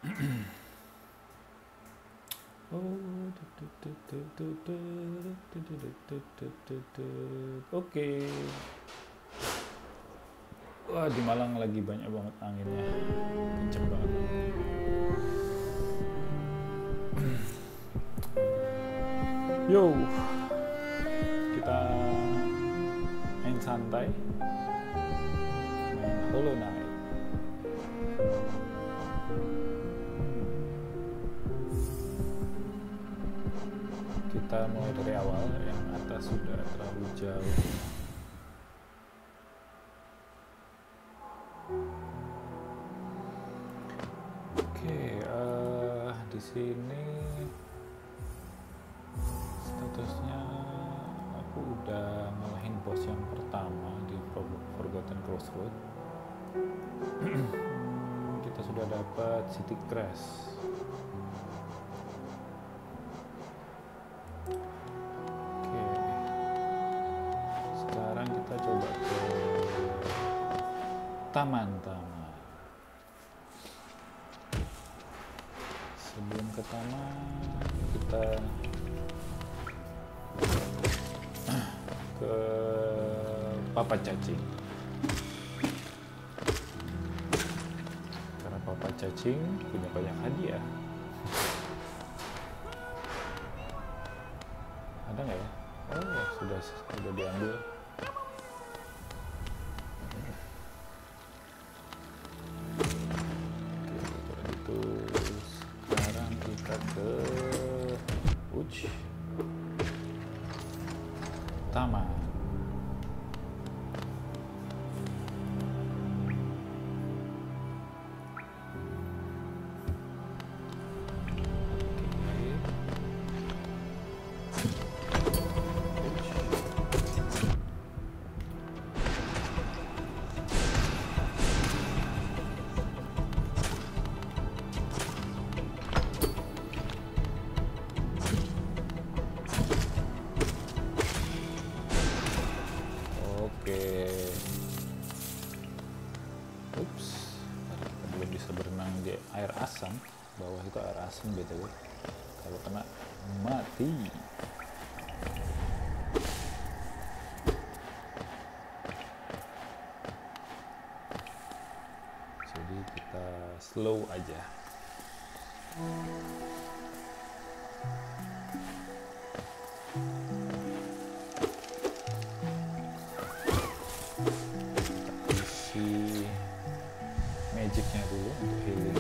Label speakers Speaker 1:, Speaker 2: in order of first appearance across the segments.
Speaker 1: Oke. Wah, di Malang lagi banyak banget anginnya, kenceng banget. Yo, kita main santai, main Hollow Knight. Kita mulai dari awal, yang atas sudah terlalu jauh. Di sini statusnya aku udah ngalahin boss yang pertama di Forgotten Crossroad. Kita sudah dapat City Crash. Oke, sekarang kita coba ke taman-taman. Sebelum ke taman, kita ke Papa Cacing. Karena Papa Cacing punya banyak hadiah. Ada nggak ya? Oh, sudah diambil. Taman. Belum bisa berenang di air asam. Bawah itu air asam BTW. Kalau kena mati. Jadi kita slow aja. Magicnya dulu untuk healing.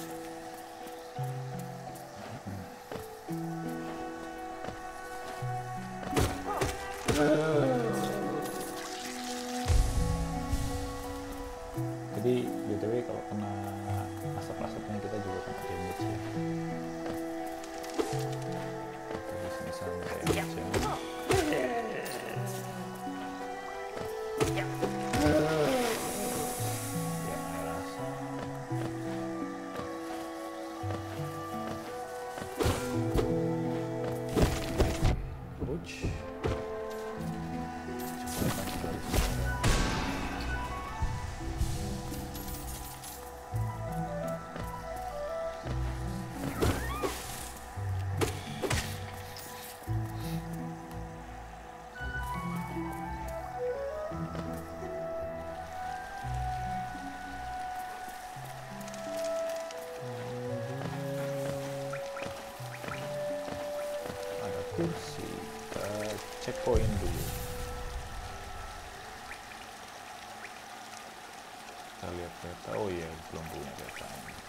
Speaker 1: Jadi BTW kalau kena asap-asapnya kita juga kena damage ya. Jadi semisal kayak aja. Kursi, kita checkpoint dulu. Kita lihat kereta. Oh iya, belum punya kereta.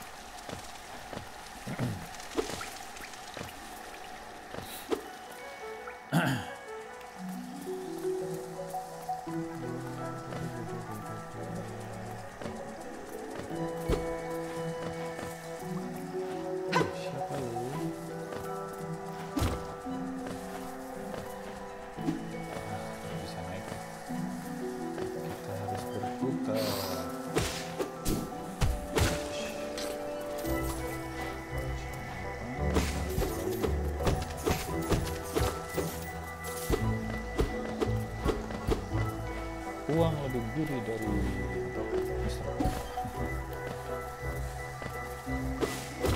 Speaker 1: Uang lebih gurih dari Mr.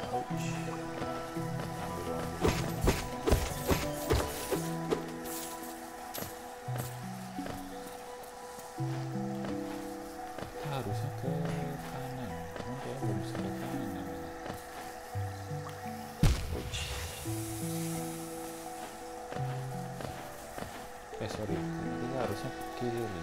Speaker 1: Ouch. Harusnya ke kanan, oke, belum bisa ke kanan. Ouch. Sorry, kita harusnya ke kiri.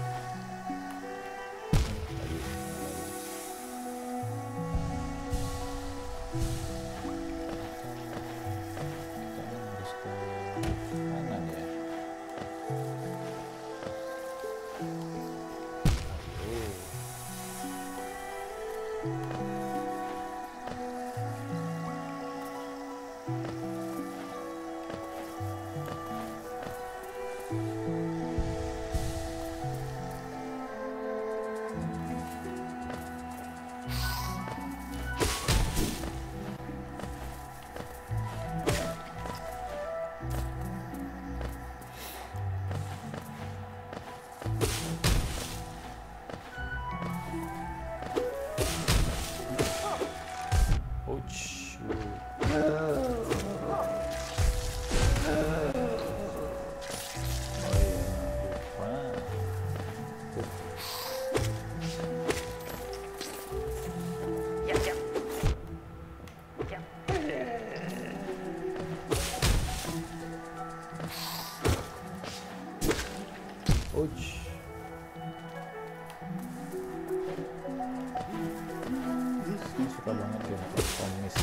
Speaker 1: Suka banget game komis,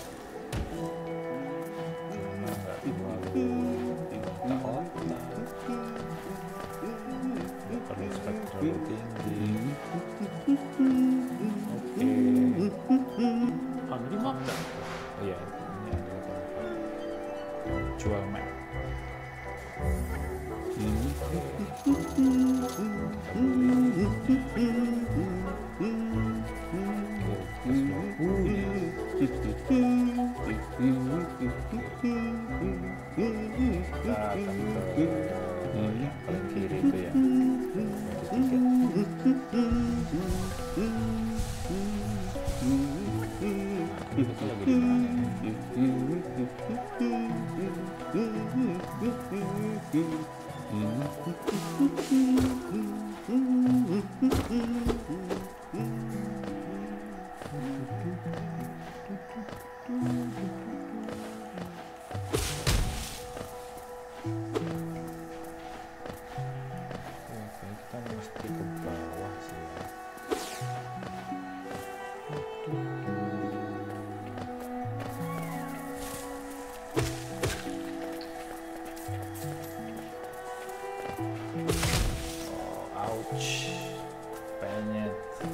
Speaker 1: cuma nggak terlalu minta otak, nggak perlu spek terlalu tinggi. Oke,
Speaker 2: helikopter.
Speaker 1: Oh iya, ini ada helikopter. Jual map. Kita akan ke yang paling kiri itu ya, kita lagi di mana kita mesti ke bawah sih ya. Ouch, penyet.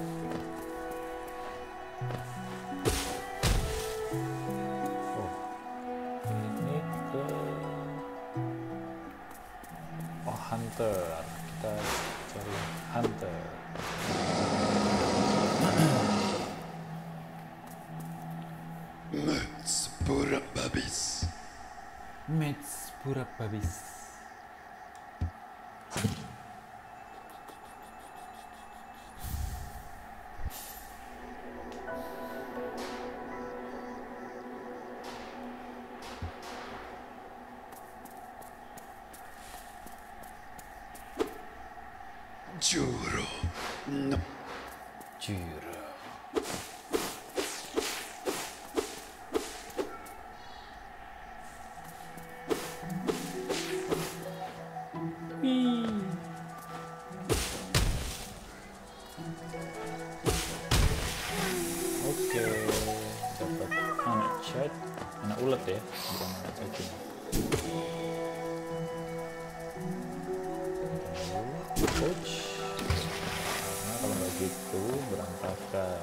Speaker 1: Oh, ini ke hunter. Kita cari hunter.
Speaker 3: Mets pura babis.
Speaker 1: Mets pura babis.
Speaker 3: Juro. No.
Speaker 1: Juro. Oke, dapat anak chat, anak ulet ya, bukan anak cacing. Coach, karena kalau nggak gitu berantakan.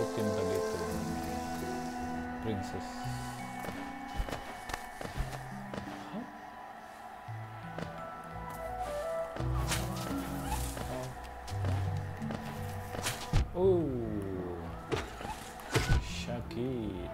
Speaker 1: dapetin tadi itu princess. Oh, sakit.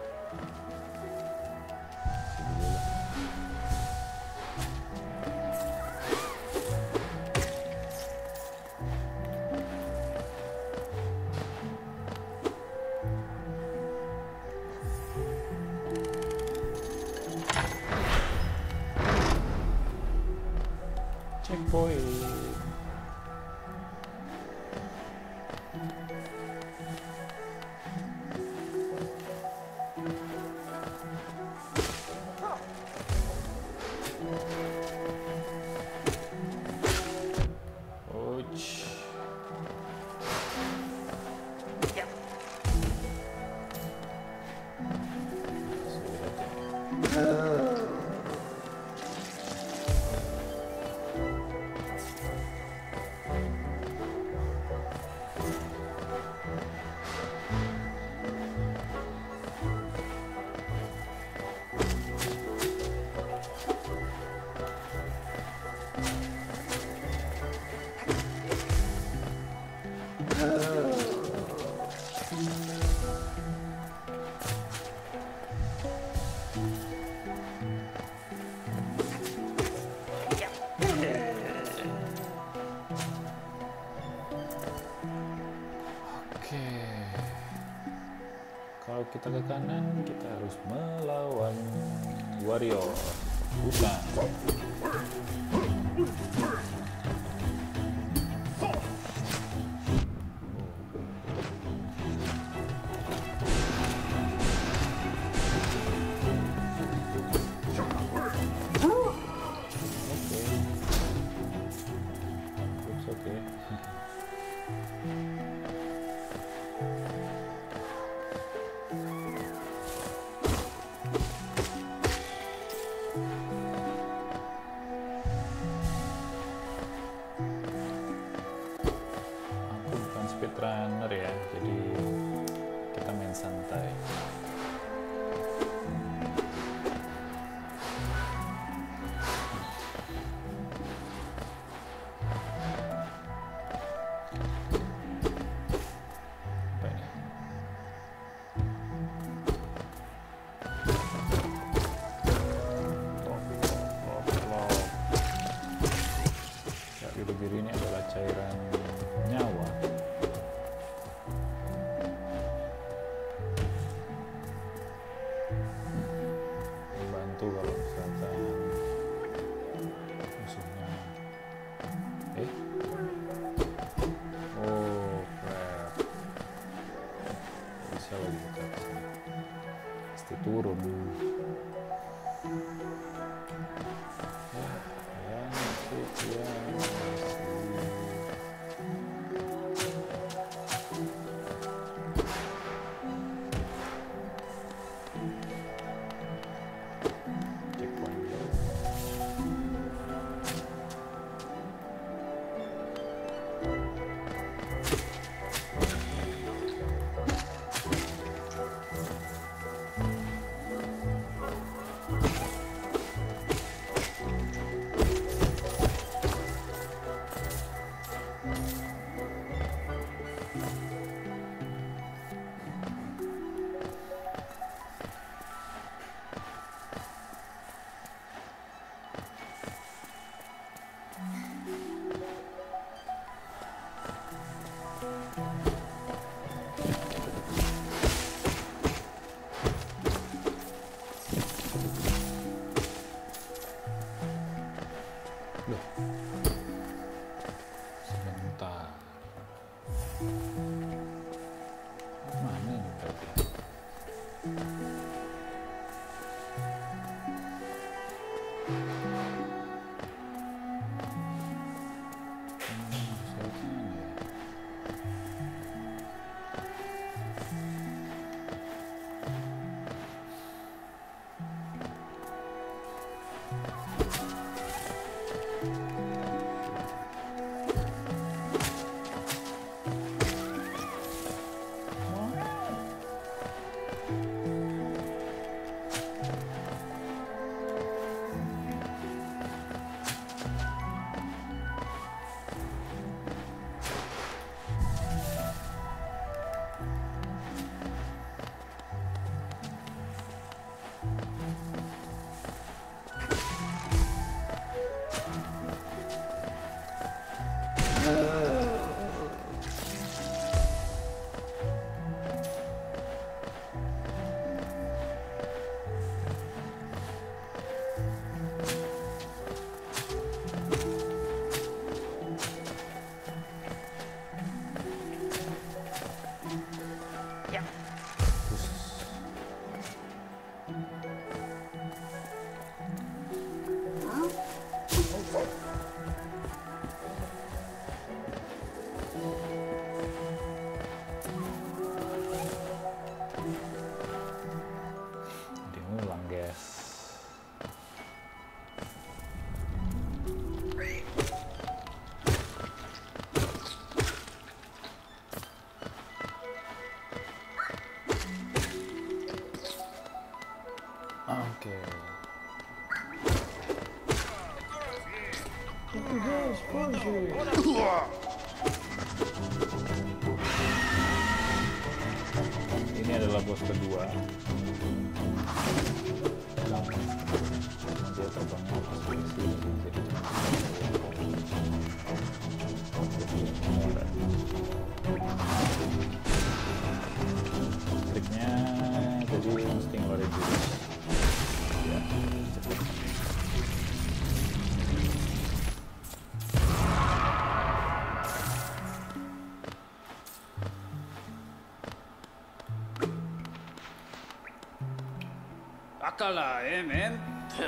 Speaker 1: Checkpoint. Ouch. Oke, kalau kita ke kanan kita harus melawan warrior hutan. Speedrunner ya, jadi kita main santai. Apa ini? Ya, biru-biru ini adalah cairan nyawa. Kalau misalkan musuhnya oh crap, bisa lagi dekat pasti turun ya nasib ya sebentar. Mana ini berarti? Oke. Ini adalah bos kedua. Dia terbangnya pas di sini, jadi triknya jadi mesti ngeluarin jurus ya, cepet.
Speaker 2: Akala, men.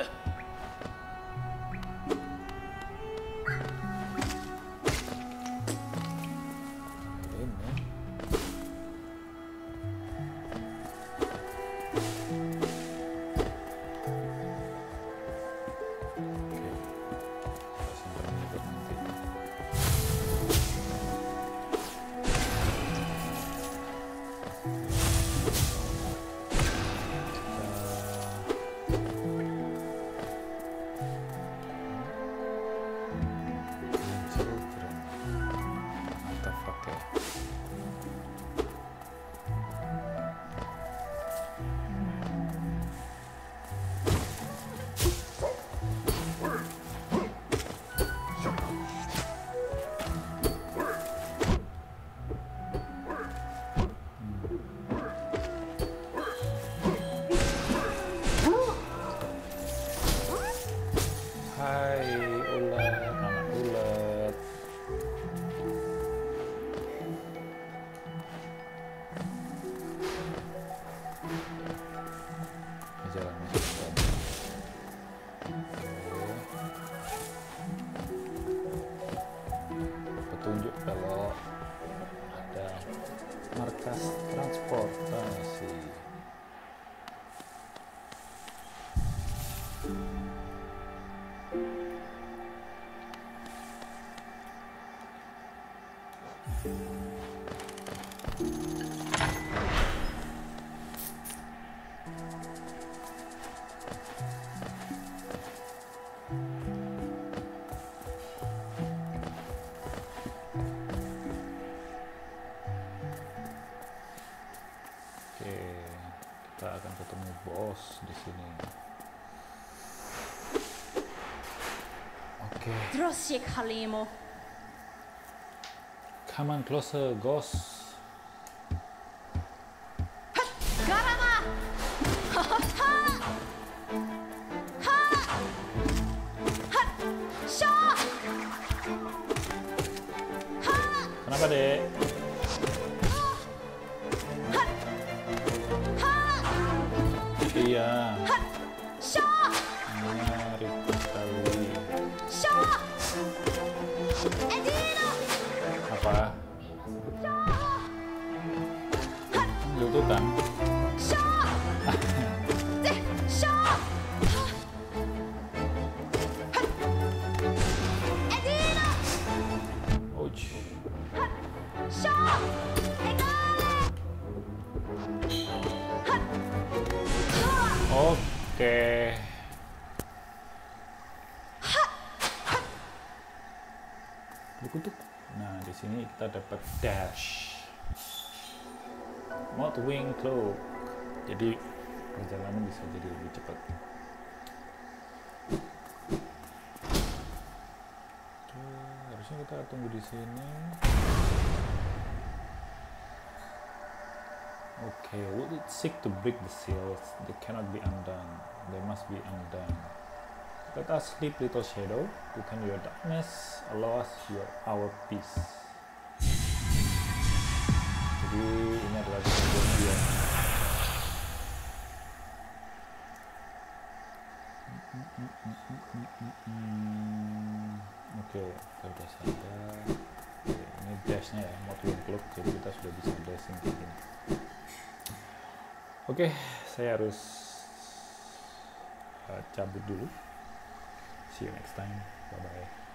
Speaker 1: Hai ulet, anak ulet. Ini jalan. Petunjuk kalau ada markas transportasi. Oke, kita akan ketemu bos di sini. Oke,
Speaker 4: Droshik Halimo.
Speaker 1: come on closer, ghost.
Speaker 4: Garama! Ha ha ha! Ha! Ha! Sha! Ha!
Speaker 1: Kenapa, Dek? Iya,
Speaker 4: Sha!
Speaker 1: ribet sekali.
Speaker 4: Sha! Edino!
Speaker 1: Apa? Lututan.
Speaker 4: Sha! Sha! Edino!
Speaker 1: Ouch.
Speaker 4: Sha! Egale!
Speaker 1: Oke. Bukutuk. Nah, di sini kita dapat dash. Mod wing cloak. Jadi perjalanan bisa jadi lebih cepat. Harusnya kita tunggu di sini. Okay, would it seek to break the seals? They cannot be undone. They must be undone. Let us sleep, little shadow. Within your darkness, allow us our peace. Jadi ini adalah kejadian dia. Oke, kita sudah sadar. Ini dashnya ya, mod wing cloak. Jadi kita sudah bisa dashing kayak gini. Oke, saya harus cabut dulu. See you next time. Bye-bye.